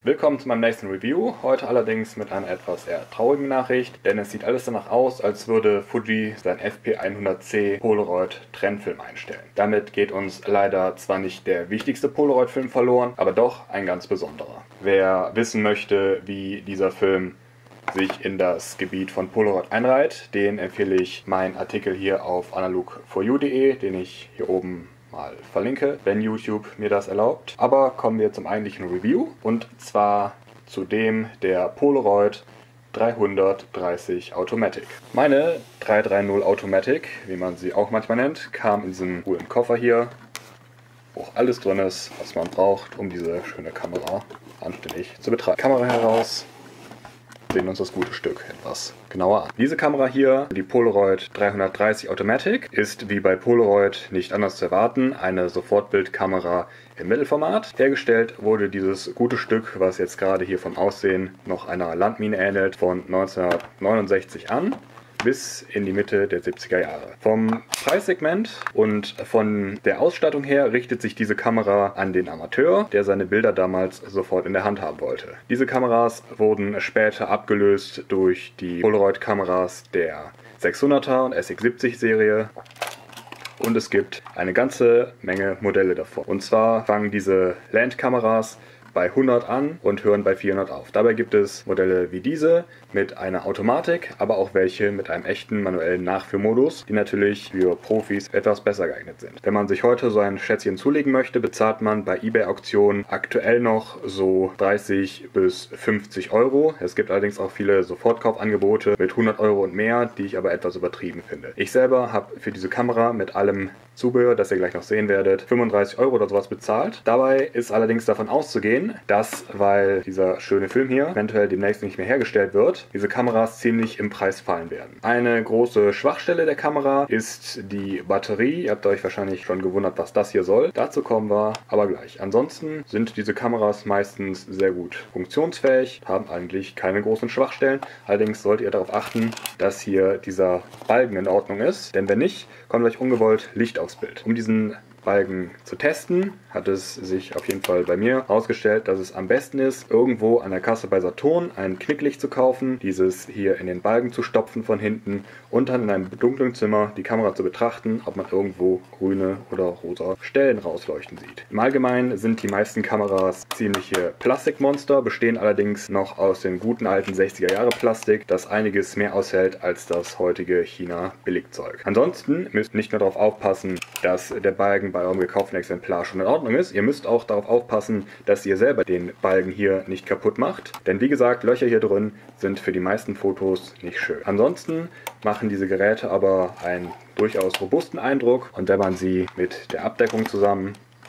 Willkommen zu meinem nächsten Review, heute allerdings mit einer etwas eher traurigen Nachricht, denn es sieht alles danach aus, als würde Fuji sein FP100C Polaroid Trennfilm einstellen. Damit geht uns leider zwar nicht der wichtigste Polaroid-Film verloren, aber doch ein ganz besonderer. Wer wissen möchte, wie dieser Film sich in das Gebiet von Polaroid einreiht, den empfehle ich meinen Artikel hier auf analog4u.de, den ich hier oben mal verlinke, wenn YouTube mir das erlaubt. Aber kommen wir zum eigentlichen Review, und zwar zu dem der Polaroid 330 Automatic. Meine 330 Automatic, wie man sie auch manchmal nennt, kam in diesem coolen Koffer hier, wo auch alles drin ist, was man braucht, um diese schöne Kamera anständig zu betreiben. Kamera heraus. Sehen uns das gute Stück etwas genauer an. Diese Kamera hier, die Polaroid 330 Automatic, ist wie bei Polaroid nicht anders zu erwarten, eine Sofortbildkamera im Mittelformat. Hergestellt wurde dieses gute Stück, was jetzt gerade hier vom Aussehen noch einer Landmine ähnelt, von 1969 an bis in die Mitte der 70er Jahre. Vom Preissegment und von der Ausstattung her richtet sich diese Kamera an den Amateur, der seine Bilder damals sofort in der Hand haben wollte. Diese Kameras wurden später abgelöst durch die Polaroid-Kameras der 600er und SX70 Serie. Und es gibt eine ganze Menge Modelle davon. Und zwar fangen diese Landkameras bei 100 an und hören bei 400 auf. Dabei gibt es Modelle wie diese mit einer Automatik, aber auch welche mit einem echten manuellen Nachführmodus, die natürlich für Profis etwas besser geeignet sind. Wenn man sich heute so ein Schätzchen zulegen möchte, bezahlt man bei eBay-Auktionen aktuell noch so 30 bis 50 Euro. Es gibt allerdings auch viele Sofortkaufangebote mit 100 Euro und mehr, die ich aber etwas übertrieben finde. Ich selber habe für diese Kamera mit allem Zubehör, das ihr gleich noch sehen werdet, 35 Euro oder sowas bezahlt. Dabei ist allerdings davon auszugehen, dass, weil dieser schöne Film hier eventuell demnächst nicht mehr hergestellt wird, diese Kameras ziemlich im Preis fallen werden. Eine große Schwachstelle der Kamera ist die Batterie. Ihr habt euch wahrscheinlich schon gewundert, was das hier soll. Dazu kommen wir aber gleich. Ansonsten sind diese Kameras meistens sehr gut funktionsfähig, haben eigentlich keine großen Schwachstellen. Allerdings solltet ihr darauf achten, dass hier dieser Balken in Ordnung ist, denn wenn nicht, kommt gleich ungewollt Licht aufs Bild. Um diesen Balken zu testen, hat es sich auf jeden Fall bei mir herausgestellt, dass es am besten ist, irgendwo an der Kasse bei Saturn ein Knicklicht zu kaufen, dieses hier in den Balken zu stopfen von hinten und dann in einem dunklen Zimmer die Kamera zu betrachten, ob man irgendwo grüne oder rosa Stellen rausleuchten sieht. Im Allgemeinen sind die meisten Kameras ziemliche Plastikmonster, bestehen allerdings noch aus dem guten alten 60er Jahre Plastik, das einiges mehr aushält als das heutige China-Billigzeug. Ansonsten müsst ihr nicht nur darauf aufpassen, dass der Balken bei eurem gekauften Exemplar schon in Ordnung ist. Ihr müsst auch darauf aufpassen, dass ihr selber den Balken hier nicht kaputt macht. Denn wie gesagt, Löcher hier drin sind für die meisten Fotos nicht schön. Ansonsten machen diese Geräte aber einen durchaus robusten Eindruck. Und wenn man sie mit der Abdeckung zusammen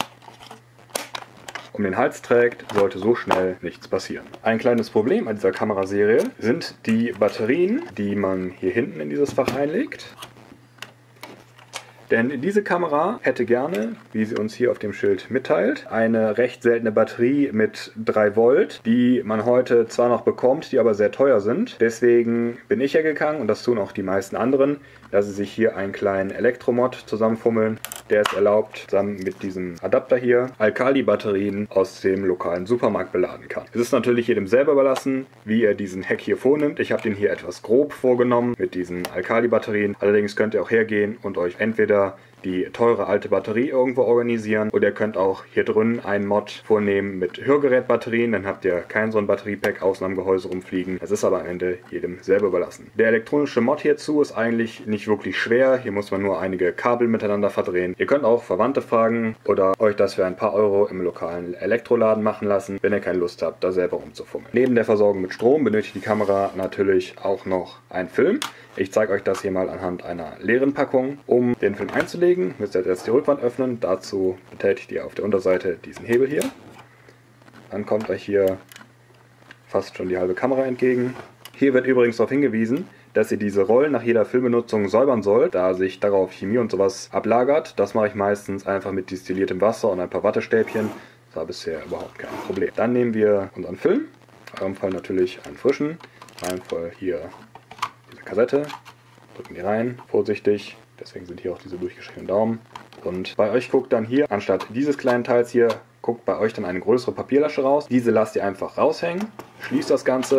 um den Hals trägt, sollte so schnell nichts passieren. Ein kleines Problem an dieser Kameraserie sind die Batterien, die man hier hinten in dieses Fach einlegt. Denn diese Kamera hätte gerne, wie sie uns hier auf dem Schild mitteilt, eine recht seltene Batterie mit 3 Volt, die man heute zwar noch bekommt, die aber sehr teuer sind. Deswegen bin ich hergegangen, und das tun auch die meisten anderen, dass sie sich hier einen kleinen Elektromod zusammenfummeln, der es erlaubt, zusammen mit diesem Adapter hier Alkali-Batterien aus dem lokalen Supermarkt beladen kann. Es ist natürlich jedem selber überlassen, wie er diesen Hack hier vornimmt. Ich habe den hier etwas grob vorgenommen mit diesen Alkali-Batterien. Allerdings könnt ihr auch hergehen und euch entweder die teure alte Batterie irgendwo organisieren, oder ihr könnt auch hier drin einen Mod vornehmen mit Hörgerätbatterien, dann habt ihr kein so ein Batteriepack außen am Gehäuse rumfliegen. Es ist aber am Ende jedem selber überlassen. Der elektronische Mod hierzu ist eigentlich nicht wirklich schwer, hier muss man nur einige Kabel miteinander verdrehen. Ihr könnt auch Verwandte fragen oder euch das für ein paar Euro im lokalen Elektroladen machen lassen, wenn ihr keine Lust habt, da selber rumzufummeln. Neben der Versorgung mit Strom benötigt die Kamera natürlich auch noch einen Film. Ich zeige euch das hier mal anhand einer leeren Packung. Um den Film einzulegen, müsst ihr jetzt die Rückwand öffnen. Dazu betätigt ihr auf der Unterseite diesen Hebel hier. Dann kommt euch hier fast schon die halbe Kamera entgegen. Hier wird übrigens darauf hingewiesen, dass ihr diese Rollen nach jeder Filmbenutzung säubern sollt, da sich darauf Chemie und sowas ablagert. Das mache ich meistens einfach mit destilliertem Wasser und ein paar Wattestäbchen. Das war bisher überhaupt kein Problem. Dann nehmen wir unseren Film. In eurem Fall natürlich einen frischen. In meinem Fall hier diese Kassette, drücken die rein, vorsichtig, deswegen sind hier auch diese durchgeschriebenen Daumen. Und bei euch guckt dann hier, anstatt dieses kleinen Teils hier, guckt bei euch dann eine größere Papierlasche raus. Diese lasst ihr einfach raushängen, schließt das Ganze.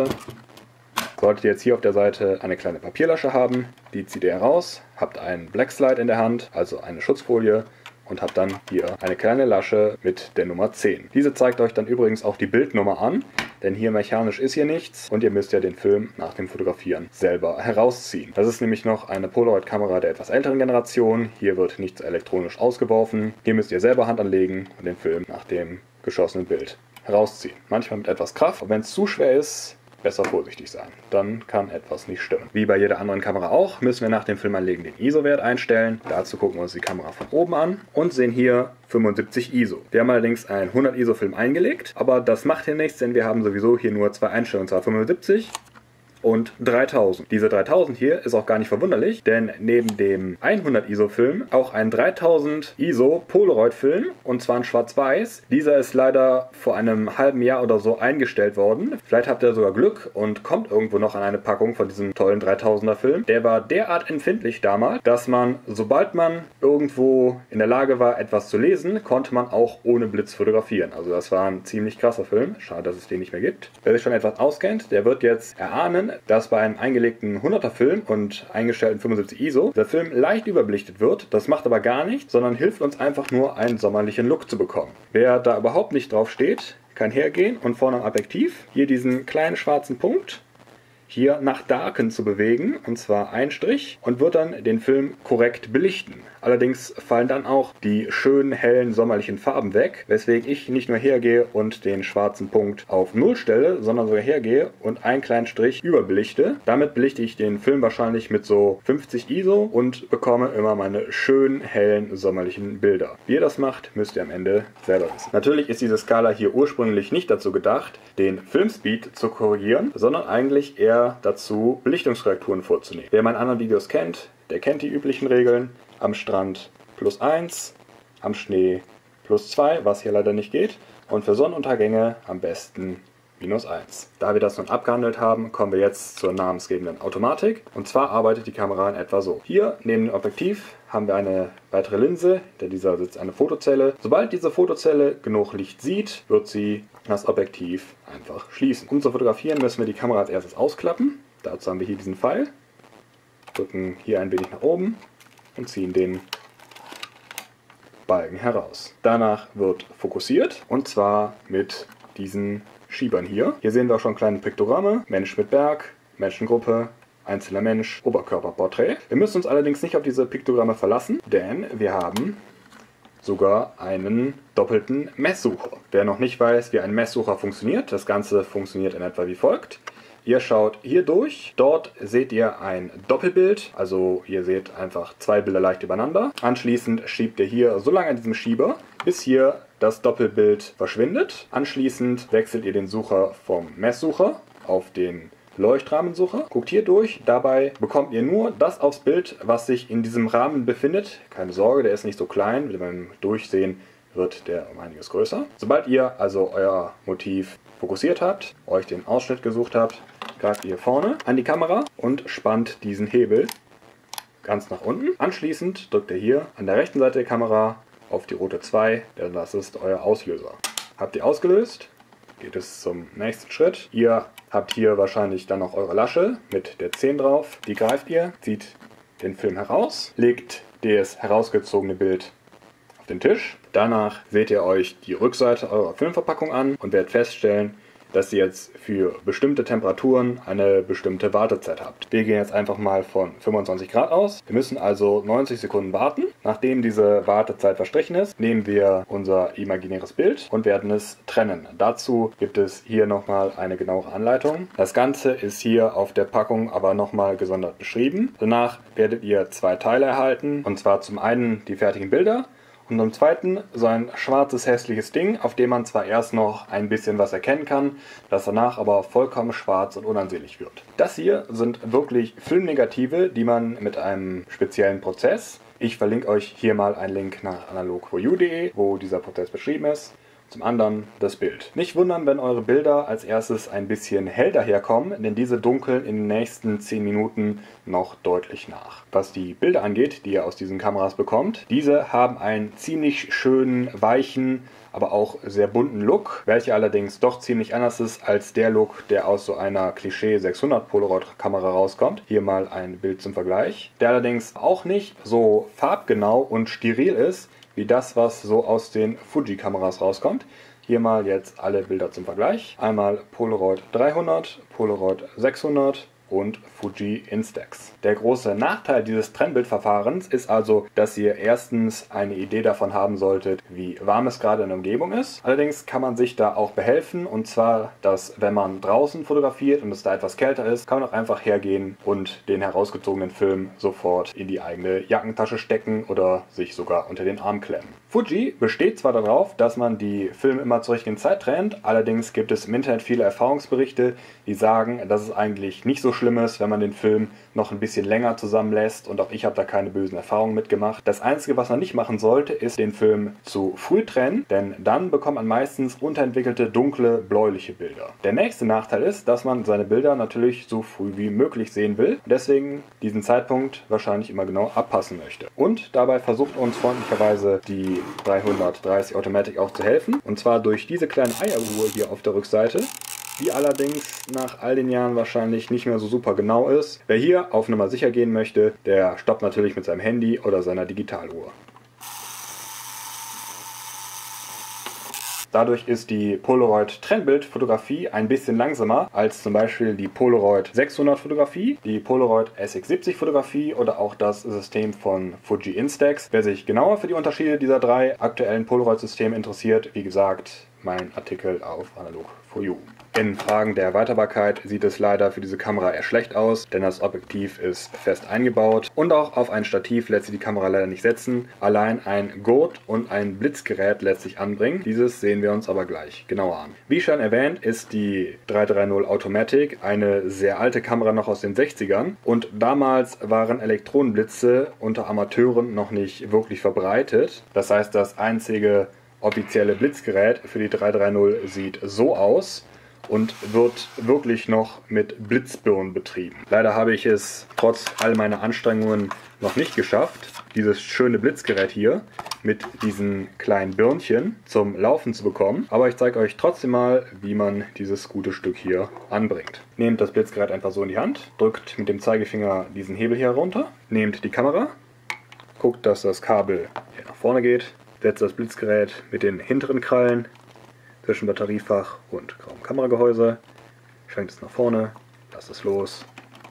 Solltet ihr jetzt hier auf der Seite eine kleine Papierlasche haben, die zieht ihr heraus, habt einen Black Slide in der Hand, also eine Schutzfolie, und habt dann hier eine kleine Lasche mit der Nummer 10. Diese zeigt euch dann übrigens auch die Bildnummer an, denn hier mechanisch ist hier nichts und ihr müsst ja den Film nach dem Fotografieren selber herausziehen. Das ist nämlich noch eine Polaroid-Kamera der etwas älteren Generation. Hier wird nichts elektronisch ausgeworfen. Hier müsst ihr selber Hand anlegen und den Film nach dem geschossenen Bild herausziehen. Manchmal mit etwas Kraft, und wenn es zu schwer ist, besser vorsichtig sein. Dann kann etwas nicht stimmen. Wie bei jeder anderen Kamera auch, müssen wir nach dem Filmanlegen den ISO-Wert einstellen. Dazu gucken wir uns die Kamera von oben an und sehen hier 75 ISO. Wir haben allerdings einen 100 ISO-Film eingelegt, aber das macht hier nichts, denn wir haben sowieso hier nur zwei Einstellungen, und zwar 75 und 3000. Diese 3000 hier ist auch gar nicht verwunderlich, denn neben dem 100 ISO-Film auch ein 3000 ISO Polaroid-Film, und zwar in Schwarz-Weiß. Dieser ist leider vor einem halben Jahr oder so eingestellt worden. Vielleicht habt ihr sogar Glück und kommt irgendwo noch an eine Packung von diesem tollen 3000er Film. Der war derart empfindlich damals, dass man, sobald man irgendwo in der Lage war, etwas zu lesen, konnte man auch ohne Blitz fotografieren. Also das war ein ziemlich krasser Film. Schade, dass es den nicht mehr gibt. Wer sich schon etwas auskennt, der wird jetzt erahnen, dass bei einem eingelegten 100er Film und eingestellten 75 ISO der Film leicht überbelichtet wird. Das macht aber gar nichts, sondern hilft uns einfach nur, einen sommerlichen Look zu bekommen. Wer da überhaupt nicht drauf steht, kann hergehen und vorne am Objektiv hier diesen kleinen schwarzen Punkt hier nach Darken zu bewegen, und zwar ein Strich, und wird dann den Film korrekt belichten. Allerdings fallen dann auch die schönen, hellen, sommerlichen Farben weg, weswegen ich nicht nur hergehe und den schwarzen Punkt auf 0 stelle, sondern sogar hergehe und einen kleinen Strich überbelichte. Damit belichte ich den Film wahrscheinlich mit so 50 ISO und bekomme immer meine schönen, hellen, sommerlichen Bilder. Wie ihr das macht, müsst ihr am Ende selber wissen. Natürlich ist diese Skala hier ursprünglich nicht dazu gedacht, den Filmspeed zu korrigieren, sondern eigentlich eher dazu, Belichtungskorrekturen vorzunehmen. Wer meine anderen Videos kennt, der kennt die üblichen Regeln. Am Strand +1, am Schnee +2, was hier leider nicht geht, und für Sonnenuntergänge am besten -1. Da wir das nun abgehandelt haben, kommen wir jetzt zur namensgebenden Automatik. Und zwar arbeitet die Kamera in etwa so. Hier neben dem Objektiv haben wir eine weitere Linse, hinter dieser sitzt eine Fotozelle. Sobald diese Fotozelle genug Licht sieht, wird sie das Objektiv einfach schließen. Um zu fotografieren, müssen wir die Kamera als erstes ausklappen. Dazu haben wir hier diesen Pfeil, drücken hier ein wenig nach oben und ziehen den Balken heraus. Danach wird fokussiert, und zwar mit diesen Schiebern hier. Hier sehen wir auch schon kleine Piktogramme: Mensch mit Berg, Menschengruppe, einzelner Mensch, Oberkörperporträt. Wir müssen uns allerdings nicht auf diese Piktogramme verlassen, denn wir haben sogar einen doppelten Messsucher. Wer noch nicht weiß, wie ein Messsucher funktioniert, das Ganze funktioniert in etwa wie folgt. Ihr schaut hier durch, dort seht ihr ein Doppelbild, also ihr seht einfach zwei Bilder leicht übereinander. Anschließend schiebt ihr hier so lange an diesem Schieber, bis hier das Doppelbild verschwindet. Anschließend wechselt ihr den Sucher vom Messsucher auf den Leuchtrahmensucher. Guckt hier durch, dabei bekommt ihr nur das aufs Bild, was sich in diesem Rahmen befindet. Keine Sorge, der ist nicht so klein, beim Durchsehen wird der um einiges größer. Sobald ihr also euer Motiv fokussiert habt, euch den Ausschnitt gesucht habt, greift ihr vorne an die Kamera und spannt diesen Hebel ganz nach unten. Anschließend drückt ihr hier an der rechten Seite der Kamera auf die rote 2, denn das ist euer Auslöser. Habt ihr ausgelöst, geht es zum nächsten Schritt. Ihr habt hier wahrscheinlich dann noch eure Lasche mit der 10 drauf. Die greift ihr, zieht den Film heraus, legt das herausgezogene Bild auf den Tisch. Danach seht ihr euch die Rückseite eurer Filmverpackung an und werdet feststellen, dass ihr jetzt für bestimmte Temperaturen eine bestimmte Wartezeit habt. Wir gehen jetzt einfach mal von 25 Grad aus. Wir müssen also 90 Sekunden warten. Nachdem diese Wartezeit verstrichen ist, nehmen wir unser imaginäres Bild und werden es trennen. Dazu gibt es hier nochmal eine genauere Anleitung. Das Ganze ist hier auf der Packung aber nochmal gesondert beschrieben. Danach werdet ihr zwei Teile erhalten, und zwar zum einen die fertigen Bilder, und zum zweiten so ein schwarzes, hässliches Ding, auf dem man zwar erst noch ein bisschen was erkennen kann, das danach aber vollkommen schwarz und unansehlich wird. Das hier sind wirklich Filmnegative, die man mit einem speziellen Prozess, ich verlinke euch hier mal einen Link nach analog4u.de, wo dieser Prozess beschrieben ist. Zum anderen das Bild. Nicht wundern, wenn eure Bilder als erstes ein bisschen hell daherkommen, denn diese dunkeln in den nächsten 10 Minuten noch deutlich nach. Was die Bilder angeht, die ihr aus diesen Kameras bekommt, diese haben einen ziemlich schönen, weichen, aber auch sehr bunten Look, welcher allerdings doch ziemlich anders ist als der Look, der aus so einer Klischee 600 Polaroid-Kamera rauskommt. Hier mal ein Bild zum Vergleich. Der allerdings auch nicht so farbgenau und steril ist, wie das, was so aus den Fuji-Kameras rauskommt. Hier mal jetzt alle Bilder zum Vergleich. Einmal Polaroid 300, Polaroid 600 und Fuji Instax. Der große Nachteil dieses Trennbildverfahrens ist also, dass ihr erstens eine Idee davon haben solltet, wie warm es gerade in der Umgebung ist. Allerdings kann man sich da auch behelfen, und zwar, dass wenn man draußen fotografiert und es da etwas kälter ist, kann man auch einfach hergehen und den herausgezogenen Film sofort in die eigene Jackentasche stecken oder sich sogar unter den Arm klemmen. Fuji besteht zwar darauf, dass man die Filme immer zur richtigen Zeit trennt, allerdings gibt es im Internet viele Erfahrungsberichte, die sagen, dass es eigentlich nicht so schlimm ist, wenn man den Film noch ein bisschen länger zusammenlässt, und auch ich habe da keine bösen Erfahrungen mitgemacht. Das Einzige, was man nicht machen sollte, ist den Film zu früh trennen, denn dann bekommt man meistens unterentwickelte, dunkle, bläuliche Bilder. Der nächste Nachteil ist, dass man seine Bilder natürlich so früh wie möglich sehen will und deswegen diesen Zeitpunkt wahrscheinlich immer genau abpassen möchte. Und dabei versucht uns freundlicherweise die 330 Automatic auch zu helfen, und zwar durch diese kleine Eieruhr hier auf der Rückseite, die allerdings nach all den Jahren wahrscheinlich nicht mehr so super genau ist. Wer hier auf Nummer sicher gehen möchte, der stoppt natürlich mit seinem Handy oder seiner Digitaluhr. Dadurch ist die Polaroid Trennbildfotografie ein bisschen langsamer als zum Beispiel die Polaroid 600 Fotografie, die Polaroid SX70 Fotografie oder auch das System von Fuji Instax. Wer sich genauer für die Unterschiede dieser drei aktuellen Polaroid-Systeme interessiert, wie gesagt, mein Artikel auf Analog4U. In Fragen der Erweiterbarkeit sieht es leider für diese Kamera eher schlecht aus, denn das Objektiv ist fest eingebaut und auch auf ein Stativ lässt sich die Kamera leider nicht setzen. Allein ein Gurt und ein Blitzgerät lässt sich anbringen. Dieses sehen wir uns aber gleich genauer an. Wie schon erwähnt, ist die 330 Automatic eine sehr alte Kamera noch aus den 60ern und damals waren Elektronenblitze unter Amateuren noch nicht wirklich verbreitet. Das heißt, das einzige offizielle Blitzgerät für die 330 sieht so aus und wird wirklich noch mit Blitzbirnen betrieben. Leider habe ich es trotz all meiner Anstrengungen noch nicht geschafft, dieses schöne Blitzgerät hier mit diesen kleinen Birnchen zum Laufen zu bekommen. Aber ich zeige euch trotzdem mal, wie man dieses gute Stück hier anbringt. Nehmt das Blitzgerät einfach so in die Hand, drückt mit dem Zeigefinger diesen Hebel hier runter, nehmt die Kamera, guckt, dass das Kabel hier nach vorne geht, setzt das Blitzgerät mit den hinteren Krallen zwischen Batteriefach und grauem Kameragehäuse, schwenkt es nach vorne, lasst es los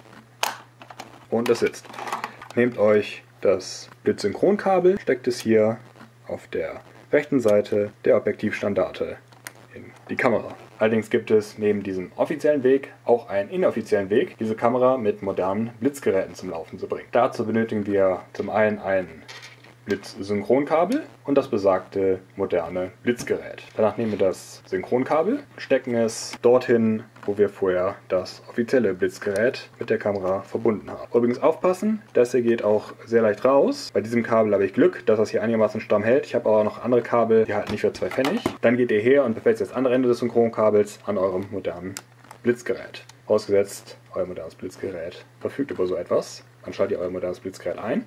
und es sitzt. Nehmt euch das Blitzsynchronkabel, steckt es hier auf der rechten Seite der Objektivstandarte in die Kamera. Allerdings gibt es neben diesem offiziellen Weg auch einen inoffiziellen Weg, diese Kamera mit modernen Blitzgeräten zum Laufen zu bringen. Dazu benötigen wir zum einen ein Blitzsynchronkabel und das besagte moderne Blitzgerät. Danach nehmen wir das Synchronkabel, stecken es dorthin, wo wir vorher das offizielle Blitzgerät mit der Kamera verbunden haben. Übrigens aufpassen, das hier geht auch sehr leicht raus. Bei diesem Kabel habe ich Glück, dass das hier einigermaßen stramm hält. Ich habe aber auch noch andere Kabel, die halten nicht für 2 Pfennig. Dann geht ihr her und befestigt das andere Ende des Synchronkabels an eurem modernen Blitzgerät. Vorausgesetzt, euer modernes Blitzgerät verfügt über so etwas. Dann schaltet ihr euer modernes Blitzgerät ein.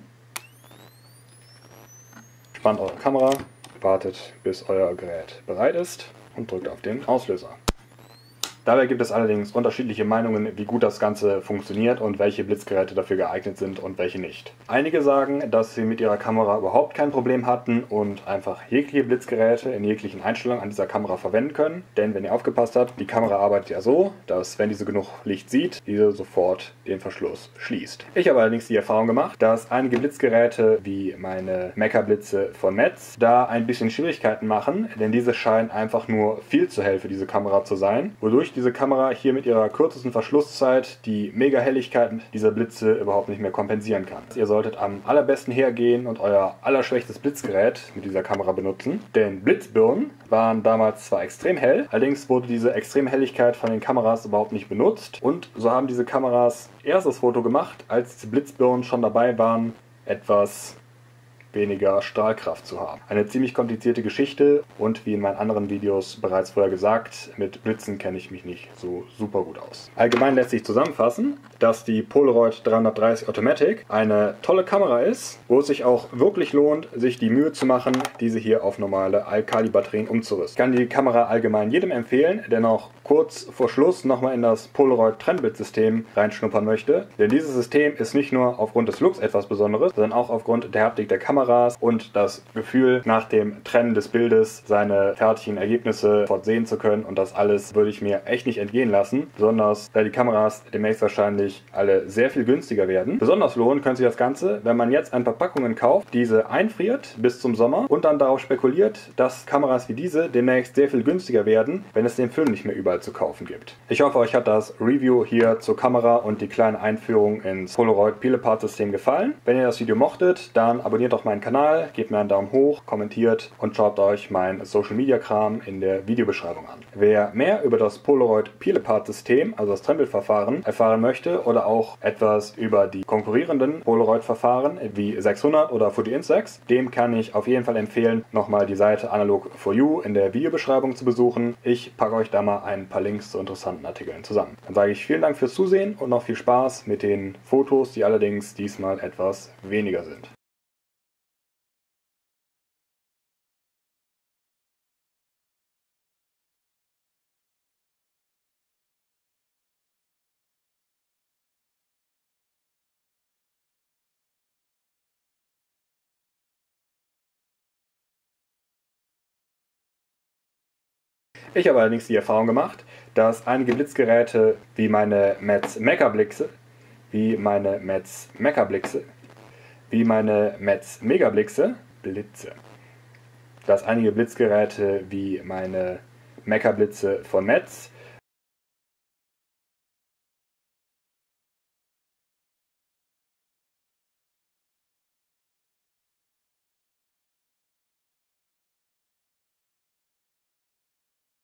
Spannt eure Kamera, wartet bis euer Gerät bereit ist und drückt auf den Auslöser. Dabei gibt es allerdings unterschiedliche Meinungen, wie gut das Ganze funktioniert und welche Blitzgeräte dafür geeignet sind und welche nicht. Einige sagen, dass sie mit ihrer Kamera überhaupt kein Problem hatten und einfach jegliche Blitzgeräte in jeglichen Einstellungen an dieser Kamera verwenden können. Denn wenn ihr aufgepasst habt, die Kamera arbeitet ja so, dass wenn diese genug Licht sieht, diese sofort den Verschluss schließt. Ich habe allerdings die Erfahrung gemacht, dass einige Blitzgeräte wie meine Mecha-Blitze von Metz da ein bisschen Schwierigkeiten machen, denn diese scheinen einfach nur viel zu hell für diese Kamera zu sein, wodurch diese Kamera hier mit ihrer kürzesten Verschlusszeit die Mega-Helligkeit dieser Blitze überhaupt nicht mehr kompensieren kann. Ihr solltet am allerbesten hergehen und euer allerschwächstes Blitzgerät mit dieser Kamera benutzen, denn Blitzbirnen waren damals zwar extrem hell, allerdings wurde diese extreme Helligkeit von den Kameras überhaupt nicht benutzt und so haben diese Kameras erst das Foto gemacht, als diese Blitzbirnen schon dabei waren, etwas weniger Strahlkraft zu haben. Eine ziemlich komplizierte Geschichte und wie in meinen anderen Videos bereits vorher gesagt, mit Blitzen kenne ich mich nicht so super gut aus. Allgemein lässt sich zusammenfassen, dass die Polaroid 330 Automatic eine tolle Kamera ist, wo es sich auch wirklich lohnt, sich die Mühe zu machen, diese hier auf normale Alkali-Batterien umzurüsten. Ich kann die Kamera allgemein jedem empfehlen, der noch kurz vor Schluss nochmal in das Polaroid Trennbildssystem reinschnuppern möchte, denn dieses System ist nicht nur aufgrund des Looks etwas Besonderes, sondern auch aufgrund der Haptik der Kameras und das Gefühl, nach dem Trennen des Bildes seine fertigen Ergebnisse sofort sehen zu können, und das alles würde ich mir echt nicht entgehen lassen, besonders da die Kameras demnächst wahrscheinlich alle sehr viel günstiger werden. Besonders lohnen könnte sich das Ganze, wenn man jetzt ein paar Packungen kauft, diese einfriert bis zum Sommer und dann darauf spekuliert, dass Kameras wie diese demnächst sehr viel günstiger werden, wenn es den Film nicht mehr überall zu kaufen gibt. Ich hoffe, euch hat das Review hier zur Kamera und die kleine Einführung ins Polaroid Peel-Apart-System gefallen. Wenn ihr das Video mochtet, dann abonniert doch meinen Kanal, gebt mir einen Daumen hoch, kommentiert und schaut euch mein Social-Media-Kram in der Videobeschreibung an. Wer mehr über das Polaroid Peel-Apart-System, also das Trennbildverfahren, erfahren möchte oder auch etwas über die konkurrierenden Polaroid-Verfahren wie 600 oder Fuji Instax, dem kann ich auf jeden Fall empfehlen, nochmal die Seite Analog4U in der Videobeschreibung zu besuchen. Ich packe euch da mal ein paar Links zu interessanten Artikeln zusammen. Dann sage ich vielen Dank fürs Zusehen und noch viel Spaß mit den Fotos, die allerdings diesmal etwas weniger sind. Ich habe allerdings die Erfahrung gemacht, dass einige Blitzgeräte wie meine Metz Megablixe, dass einige Blitzgeräte wie meine Megablitze von Metz